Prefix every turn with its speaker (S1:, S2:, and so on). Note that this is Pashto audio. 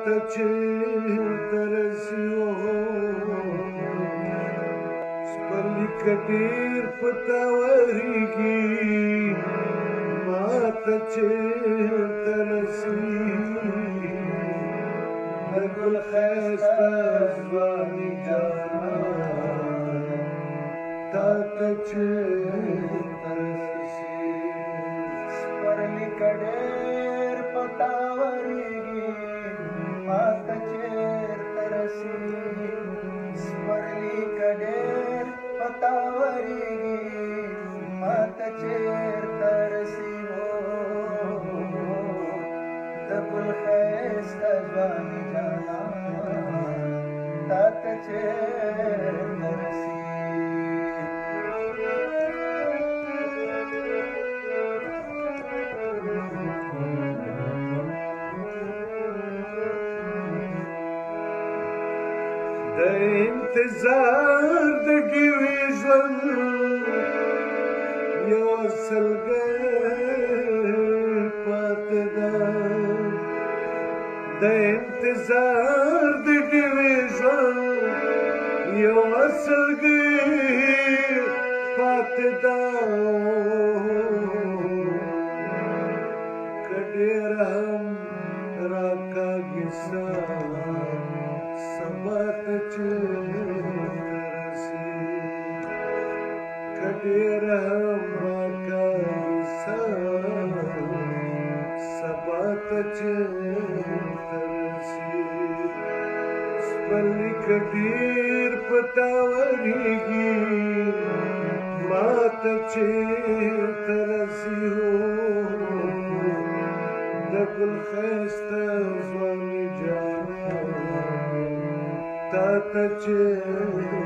S1: ته چېرته رسي سپرلي که ډېر په تا ورېږي ما ته چېرته رسي د ګل ښایسته ځواني جانان تا ته چېرته رسي
S2: سپرلي که ډېر په تا ورېږي ما ته چېرته رسي سپرلي که ډېر په تا ورېږي ما ته چېرته رسي د ګل ښایسته ځواني جانان تا ته چېرته رسي
S1: د انتظار د ډېوې ژوند یوه سلګۍ پاتې ده د انتظار د ډېوې ژوند یوه سلګۍ پاتې ده که ډېره هم راکاږي سبا ته چېرته رسي که ډېره هم راکاږي سبا ته چېرته رسي سپرلي که ډېر په تا ورېږي ما ته چېرته رسي د ګل ښایسته ځواني جانان تا ته چېرته